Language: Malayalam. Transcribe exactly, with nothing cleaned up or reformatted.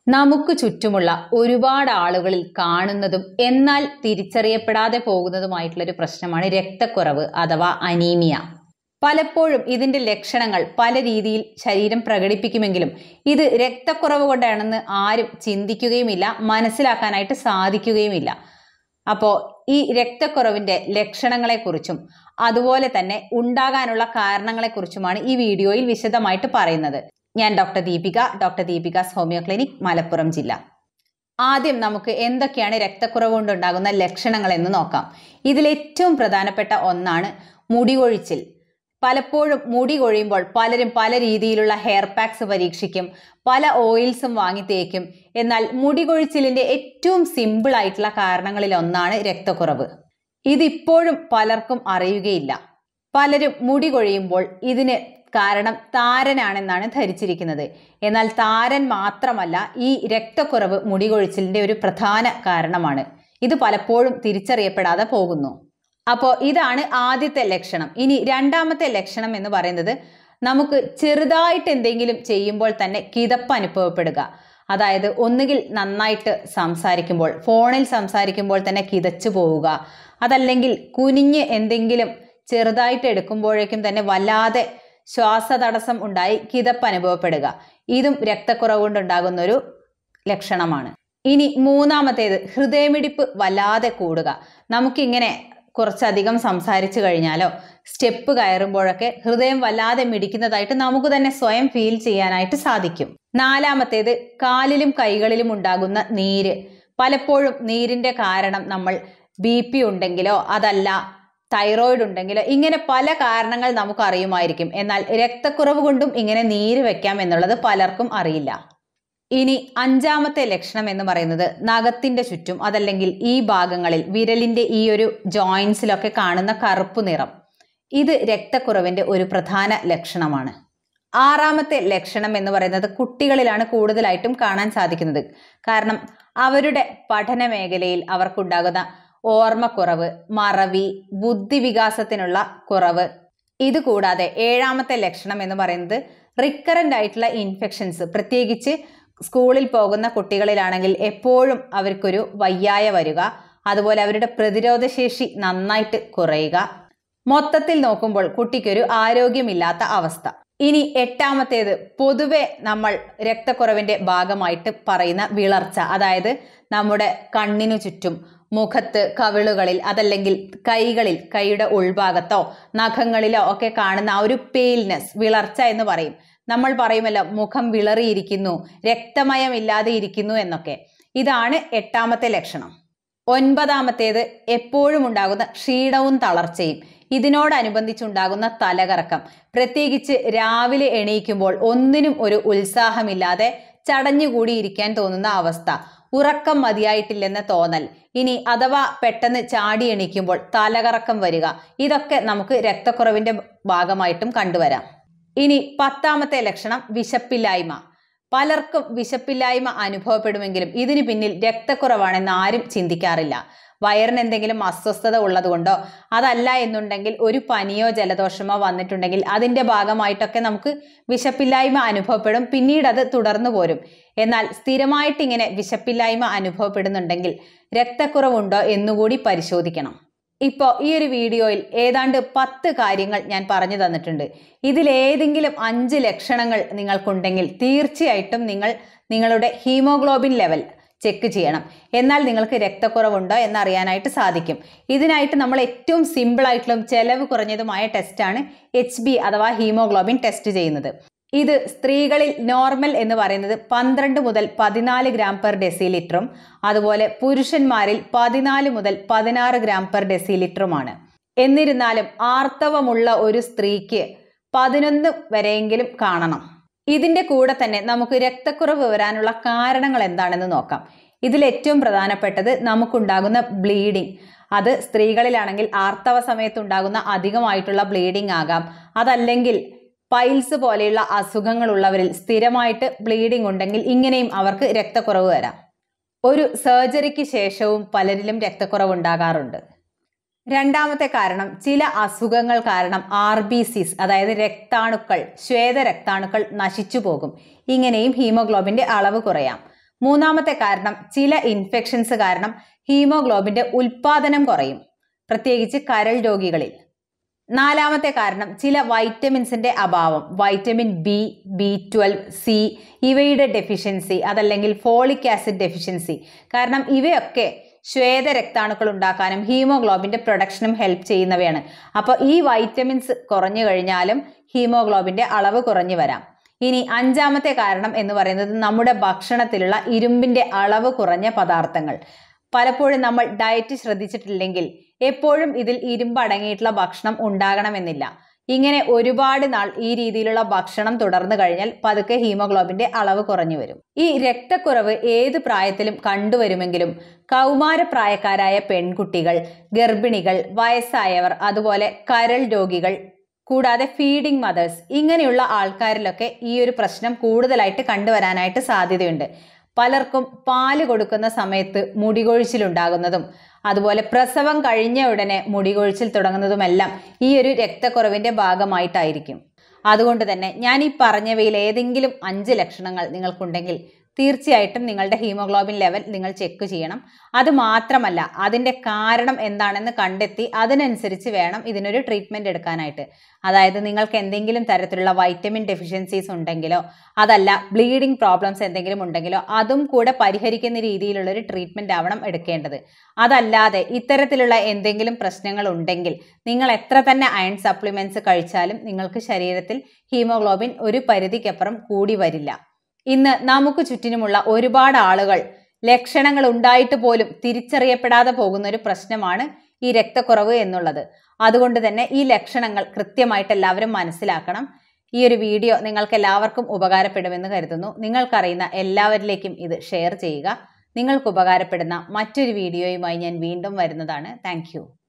നമുക്ക് ചുറ്റുമുള്ള ഒരുപാട് ആളുകളിൽ കാണുന്നതും എന്നാൽ തിരിച്ചറിയപ്പെടാതെ പോകുന്നതുമായിട്ടുള്ള ഒരു പ്രശ്നമാണ് രക്തക്കുറവ് അഥവാ അനീമിയ. പലപ്പോഴും ഇതിന്റെ ലക്ഷണങ്ങൾ പല രീതിയിൽ ശരീരം പ്രകടിപ്പിക്കുമെങ്കിലും ഇത് രക്തക്കുറവ് കൊണ്ടാണെന്ന് ആരും ചിന്തിക്കുകയുമില്ല, മനസ്സിലാക്കാനായിട്ട് സാധിക്കുകയുമില്ല. അപ്പോൾ ഈ രക്തക്കുറവിന്റെ ലക്ഷണങ്ങളെക്കുറിച്ചും അതുപോലെ തന്നെ ഉണ്ടാകാനുള്ള കാരണങ്ങളെക്കുറിച്ചുമാണ് ഈ വീഡിയോയിൽ വിശദമായിട്ട് പറയുന്നത്. ഞാൻ doctor Deepika, doctor Deepika's homeo clinic, Malappuram ജില്ല. ആദ്യം നമുക്ക് എന്തൊക്കെയാണ് രക്തക്കുറവ് കൊണ്ടുണ്ടാകുന്ന ലക്ഷണങ്ങൾ എന്ന് നോക്കാം. ഇതിലേറ്റവും പ്രധാനപ്പെട്ട ഒന്നാണ് മുടി കൊഴിച്ചിൽ. പലപ്പോഴും മുടി കൊഴിയുമ്പോൾ പലരും പല രീതിയിലുള്ള ഹെയർ പാക്സ് പരീക്ഷിക്കും, പല ഓയിൽസും വാങ്ങി തേക്കും. എന്നാൽ മുടി കൊഴിച്ചിലിന്റെ ഏറ്റവും സിമ്പിൾ ആയിട്ടുള്ള കാരണങ്ങളിൽ ഒന്നാണ് രക്തക്കുറവ്. ഇതിപ്പോഴും പലർക്കും അറിയുകയില്ല. പലരും മുടി കൊഴിയുമ്പോൾ ഇതിന് കാരണം താരനാണെന്നാണ് ധരിച്ചിരിക്കുന്നത്. എന്നാൽ താരൻ മാത്രമല്ല, ഈ രക്തക്കുറവ് മുടി കൊഴിച്ചിലിന്റെ ഒരു പ്രധാന കാരണമാണ്. ഇത് പലപ്പോഴും തിരിച്ചറിയപ്പെടാതെ പോകുന്നു. അപ്പോൾ ഇതാണ് ആദ്യത്തെ ലക്ഷണം. ഇനി രണ്ടാമത്തെ ലക്ഷണം എന്ന് പറയുന്നത് നമുക്ക് ചെറുതായിട്ട് എന്തെങ്കിലും ചെയ്യുമ്പോൾ തന്നെ കിതപ്പ് അനുഭവപ്പെടുക. അതായത് ഒന്നുകിൽ നന്നായിട്ട് സംസാരിക്കുമ്പോൾ, ഫോണിൽ സംസാരിക്കുമ്പോൾ തന്നെ കിതച്ചു പോവുക, അതല്ലെങ്കിൽ കുനിഞ്ഞ് എന്തെങ്കിലും ചെറുതായിട്ട് എടുക്കുമ്പോഴേക്കും തന്നെ വല്ലാതെ ശ്വാസതടസ്സം ഉണ്ടായി കിതപ്പ് അനുഭവപ്പെടുക. ഇതും രക്തക്കുറവ് കൊണ്ടുണ്ടാകുന്ന ഒരു ലക്ഷണമാണ്. ഇനി മൂന്നാമത്തേത് ഹൃദയമിടിപ്പ് വല്ലാതെ കൂടുക. നമുക്കിങ്ങനെ കുറച്ചധികം സംസാരിച്ചു കഴിഞ്ഞാലോ സ്റ്റെപ്പ് കയറുമ്പോഴൊക്കെ ഹൃദയം വല്ലാതെ മിടിക്കുന്നതായിട്ട് നമുക്ക് തന്നെ സ്വയം ഫീൽ ചെയ്യാനായിട്ട് സാധിക്കും. നാലാമത്തേത് കാലിലും കൈകളിലും ഉണ്ടാകുന്ന നീര്. പലപ്പോഴും നീരിന്റെ കാരണം നമ്മൾ ബി പി ഉണ്ടെങ്കിലോ അതല്ല തൈറോയിഡ് ഉണ്ടെങ്കിലോ ഇങ്ങനെ പല കാരണങ്ങൾ നമുക്ക് അറിയുമായിരിക്കും. എന്നാൽ രക്തക്കുറവ് കൊണ്ടും ഇങ്ങനെ നീര് വെക്കാം എന്നുള്ളത് പലർക്കും അറിയില്ല. ഇനി അഞ്ചാമത്തെ ലക്ഷണം എന്ന് പറയുന്നത് നഖത്തിന്റെ ചുറ്റും അതല്ലെങ്കിൽ ഈ ഭാഗങ്ങളിൽ വിരലിന്റെ ഈ ഒരു ജോയിൻസിലൊക്കെ കാണുന്ന കറുപ്പ് നിറം. ഇത് രക്തക്കുറവിന്റെ ഒരു പ്രധാന ലക്ഷണമാണ്. ആറാമത്തെ ലക്ഷണം എന്ന് പറയുന്നത് കുട്ടികളിലാണ് കൂടുതലായിട്ടും കാണാൻ സാധിക്കുന്നത്. കാരണം അവരുടെ പഠന മേഖലയിൽ അവർക്കുണ്ടാകുന്ന ഓർമ്മക്കുറവ്, മറവി, ബുദ്ധിവികാസത്തിനുള്ള കുറവ്. ഇത് കൂടാതെ ഏഴാമത്തെ ലക്ഷണം എന്ന് പറയുന്നത് റിക്കറന്റ് ആയിട്ടുള്ള ഇൻഫെക്ഷൻസ്. പ്രത്യേകിച്ച് സ്കൂളിൽ പോകുന്ന കുട്ടികളിലാണെങ്കിൽ എപ്പോഴും അവർക്കൊരു വയ്യായ വരിക, അതുപോലെ അവരുടെ പ്രതിരോധശേഷി നന്നായിട്ട് കുറയുക. മൊത്തത്തിൽ നോക്കുമ്പോൾ കുട്ടിക്കൊരു ആരോഗ്യമില്ലാത്ത അവസ്ഥ. ഇനി എട്ടാമത്തേത് പൊതുവെ നമ്മൾ രക്തക്കുറവിന്റെ ഭാഗമായിട്ട് പറയുന്ന വിളർച്ച. അതായത് നമ്മുടെ കണ്ണിനു ചുറ്റും, മുഖത്ത്, കവിളുകളിൽ അതല്ലെങ്കിൽ കൈകളിൽ, കൈയുടെ ഉൾഭാഗത്തോ നഖങ്ങളിലോ ഒക്കെ കാണുന്ന ആ ഒരു പെയിൽനെസ്, വിളർച്ച എന്ന് പറയും. നമ്മൾ പറയുമല്ലോ മുഖം വിളറിയിരിക്കുന്നു, രക്തമയമില്ലാതെ ഇരിക്കുന്നു എന്നൊക്കെ. ഇതാണ് എട്ടാമത്തെ ലക്ഷണം. ഒൻപതാമത്തേത് എപ്പോഴും ഉണ്ടാകുന്ന ക്ഷീണവും തളർച്ചയും. ഇതിനോടനുബന്ധിച്ചുണ്ടാകുന്ന തലകറക്കം. പ്രത്യേകിച്ച് രാവിലെ എണീക്കുമ്പോൾ ഒന്നിനും ഒരു ഉത്സാഹമില്ലാതെ ചടഞ്ഞുകൂടിയിരിക്കാൻ തോന്നുന്ന അവസ്ഥ, ഉറക്കം മതിയായിട്ടില്ലെന്ന തോന്നൽ. ഇനി അഥവാ പെട്ടെന്ന് ചാടി എണീക്കുമ്പോൾ തലകറക്കം വരിക. ഇതൊക്കെ നമുക്ക് രക്തക്കുറവിന്റെ ഭാഗമായിട്ടും കണ്ടുവരാം. ഇനി പത്താമത്തെ ലക്ഷണം വിശപ്പില്ലായ്മ. പലർക്കും വിശപ്പില്ലായ്മ അനുഭവപ്പെടുമെങ്കിലും ഇതിന് പിന്നിൽ രക്തക്കുറവാണെന്ന് ആരും ചിന്തിക്കാറില്ല. വയറിന് എന്തെങ്കിലും അസ്വസ്ഥത ഉള്ളതുകൊണ്ടോ അതല്ല എന്നുണ്ടെങ്കിൽ ഒരു പനിയോ ജലദോഷമോ വന്നിട്ടുണ്ടെങ്കിൽ അതിന്റെ ഭാഗമായിട്ടൊക്കെ നമുക്ക് വിശപ്പില്ലായ്മ അനുഭവപ്പെടും. പിന്നീട് അത് തുടർന്നു പോരും. എന്നാൽ സ്ഥിരമായിട്ട് ഇങ്ങനെ വിശപ്പില്ലായ്മ അനുഭവപ്പെടുന്നുണ്ടെങ്കിൽ രക്തക്കുറവുണ്ടോ എന്നുകൂടി പരിശോധിക്കണം. ഇപ്പോൾ ഈ ഒരു വീഡിയോയിൽ ഏതാണ്ട് പത്ത് കാര്യങ്ങൾ ഞാൻ പറഞ്ഞു തന്നിട്ടുണ്ട്. ഇതിലേതെങ്കിലും അഞ്ച് ലക്ഷണങ്ങൾ നിങ്ങൾക്കുണ്ടെങ്കിൽ തീർച്ചയായിട്ടും നിങ്ങൾ നിങ്ങളുടെ ഹീമോഗ്ലോബിൻ ലെവൽ ചെക്ക് ചെയ്യണം. എന്നാൽ നിങ്ങൾക്ക് രക്തക്കുറവുണ്ടോ എന്നറിയാനായിട്ട് സാധിക്കും. ഇതിനായിട്ട് നമ്മൾ ഏറ്റവും സിമ്പിൾ ആയിട്ടുള്ള ചെലവ് കുറഞ്ഞതുമായ ടെസ്റ്റാണ് എച്ച് ബി അഥവാ ഹീമോഗ്ലോബിൻ ടെസ്റ്റ് ചെയ്യുന്നത്. ഇത് സ്ത്രീകളിൽ നോർമൽ എന്ന് പറയുന്നത് പന്ത്രണ്ട് മുതൽ പതിനാല് ഗ്രാം പെർ ഡെസിലിറ്ററും അതുപോലെ പുരുഷന്മാരിൽ പതിനാല് മുതൽ പതിനാറ് ഗ്രാം പെർ ഡെസിലിറ്ററുമാണ്. എന്നിരുന്നാലും ആർത്തവമുള്ള ഒരു സ്ത്രീക്ക് പതിനൊന്ന് വരെയെങ്കിലും കാണണം. ഇതിന്റെ കൂടെ തന്നെ നമുക്ക് രക്തക്കുറവ് വരാനുള്ള കാരണങ്ങൾ എന്താണെന്ന് നോക്കാം. ഇതിൽ ഏറ്റവും പ്രധാനപ്പെട്ടത് നമുക്കുണ്ടാകുന്ന ബ്ലീഡിങ്. അത് സ്ത്രീകളിലാണെങ്കിൽ ആർത്തവ സമയത്തുണ്ടാകുന്ന അധികമായിട്ടുള്ള ബ്ലീഡിങ് ആകാം. അതല്ലെങ്കിൽ പൈൽസ് പോലെയുള്ള അസുഖങ്ങളുള്ളവരിൽ സ്ഥിരമായിട്ട് ബ്ലീഡിംഗ് ഉണ്ടെങ്കിൽ ഇങ്ങനെയും അവർക്ക് രക്തക്കുറവ് വരാം. ഒരു സർജറിക്ക് ശേഷവും പലരിലും രക്തക്കുറവ് ഉണ്ടാകാറുണ്ട്. രണ്ടാമത്തെ കാരണം ചില അസുഖങ്ങൾ കാരണം ആർ ബി സിസ് അതായത് രക്താണുക്കൾ, ശ്വേത രക്താണുക്കൾ നശിച്ചു പോകും. ഇങ്ങനെയും ഹീമോഗ്ലോബിന്റെ അളവ് കുറയാം. മൂന്നാമത്തെ കാരണം ചില ഇൻഫെക്ഷൻസ് കാരണം ഹീമോഗ്ലോബിന്റെ ഉൽപാദനം കുറയും, പ്രത്യേകിച്ച് കരൾ രോഗികളിൽ. നാലാമത്തെ കാരണം ചില വൈറ്റമിൻസിന്റെ അഭാവം, vitamin B, B twelve, C ഇവയുടെ ഡെഫിഷ്യൻസി, അതല്ലെങ്കിൽ ഫോളിക് ആസിഡ് ഡെഫിഷ്യൻസി. കാരണം ഇവയൊക്കെ ശ്വേത രക്താണുക്കൾ ഉണ്ടാക്കാനും ഹീമോഗ്ലോബിന്റെ പ്രൊഡക്ഷനും ഹെൽപ്പ് ചെയ്യുന്നവയാണ്. അപ്പോൾ ഈ വൈറ്റമിൻസ് കുറഞ്ഞു കഴിഞ്ഞാലും ഹീമോഗ്ലോബിന്റെ അളവ് കുറഞ്ഞു വരാം. ഇനി അഞ്ചാമത്തെ കാരണം എന്ന് പറയുന്നത് നമ്മുടെ ഭക്ഷണത്തിലുള്ള ഇരുമ്പിന്റെ അളവ് കുറഞ്ഞ പദാർത്ഥങ്ങൾ. പലപ്പോഴും നമ്മൾ ഡയറ്റ് ശ്രദ്ധിച്ചിട്ടില്ലെങ്കിൽ എപ്പോഴും ഇതിൽ ഇരുമ്പ് അടങ്ങിയിട്ടുള്ള ഭക്ഷണം ഉണ്ടാകണമെന്നില്ല. ഇങ്ങനെ ഒരുപാട് നാൾ ഈ രീതിയിലുള്ള ഭക്ഷണം തുടർന്നു കഴിഞ്ഞാൽ പതുക്കെ ഹീമോഗ്ലോബിന്റെ അളവ് കുറഞ്ഞു വരും. ഈ രക്തക്കുറവ് ഏത് പ്രായത്തിലും കണ്ടുവരുമെങ്കിലും കൗമാരപ്രായക്കാരായ പെൺകുട്ടികൾ, ഗർഭിണികൾ, വയസ്സായവർ, അതുപോലെ കരൾ രോഗികൾ, കൂടാതെ ഫീഡിംഗ് മദേഴ്സ്, ഇങ്ങനെയുള്ള ആൾക്കാരിലൊക്കെ ഈ ഒരു പ്രശ്നം കൂടുതലായിട്ട് കണ്ടുവരാനായിട്ട് സാധ്യതയുണ്ട്. പലർക്കും പാല് കൊടുക്കുന്ന സമയത്ത് മുടികൊഴിച്ചിലുണ്ടാകുന്നതും അതുപോലെ പ്രസവം കഴിഞ്ഞ ഉടനെ മുടികൊഴിച്ചിൽ തുടങ്ങുന്നതുമെല്ലാം ഈ ഒരു രക്തക്കുറവിന്റെ ഭാഗമായിട്ടായിരിക്കും. അതുകൊണ്ട് തന്നെ ഞാൻ ഈ പറഞ്ഞവയിൽ ഏതെങ്കിലും അഞ്ച് ലക്ഷണങ്ങൾ നിങ്ങൾക്കുണ്ടെങ്കിൽ തീർച്ചയായിട്ടും നിങ്ങളുടെ ഹീമോഗ്ലോബിൻ ലെവൽ നിങ്ങൾ ചെക്ക് ചെയ്യണം. അത് മാത്രമല്ല, അതിൻ്റെ കാരണം എന്താണെന്ന് കണ്ടെത്തി അതിനനുസരിച്ച് വേണം ഇതിനൊരു ട്രീറ്റ്മെൻറ്റ് എടുക്കാനായിട്ട്. അതായത് നിങ്ങൾക്ക് എന്തെങ്കിലും തരത്തിലുള്ള വൈറ്റമിൻ ഡെഫിഷ്യൻസീസ് ഉണ്ടെങ്കിലോ അതല്ല ബ്ലീഡിംഗ് പ്രോബ്ലംസ് എന്തെങ്കിലും ഉണ്ടെങ്കിലോ അതും കൂടെ പരിഹരിക്കുന്ന രീതിയിലുള്ളൊരു ട്രീറ്റ്മെൻറ്റ് ആവണം എടുക്കേണ്ടത്. അതല്ലാതെ ഇത്തരത്തിലുള്ള എന്തെങ്കിലും പ്രശ്നങ്ങൾ ഉണ്ടെങ്കിൽ നിങ്ങൾ എത്ര തന്നെ അയൺ സപ്ലിമെൻറ്റ്സ് കഴിച്ചാലും നിങ്ങൾക്ക് ശരീരത്തിൽ ഹീമോഗ്ലോബിൻ ഒരു പരിധിക്കപ്പുറം കൂടി വരില്ല. ഇന്ന് നമുക്ക് ചുറ്റിനുമുള്ള ഒരുപാട് ആളുകൾ ലക്ഷണങ്ങൾ ഉണ്ടായിട്ട് പോലും തിരിച്ചറിയപ്പെടാതെ പോകുന്ന ഒരു പ്രശ്നമാണ് ഈ രക്തക്കുറവ് എന്നുള്ളത്. അതുകൊണ്ട് തന്നെ ഈ ലക്ഷണങ്ങൾ കൃത്യമായിട്ട് എല്ലാവരും മനസ്സിലാക്കണം. ഈ ഒരു വീഡിയോ നിങ്ങൾക്ക് എല്ലാവർക്കും ഉപകാരപ്പെടുമെന്ന് കരുതുന്നു. നിങ്ങൾക്കറിയുന്ന എല്ലാവരിലേക്കും ഇത് ഷെയർ ചെയ്യുക. നിങ്ങൾക്ക് ഉപകാരപ്പെടുന്ന മറ്റൊരു വീഡിയോയുമായി ഞാൻ വീണ്ടും വരുന്നതാണ്. താങ്ക്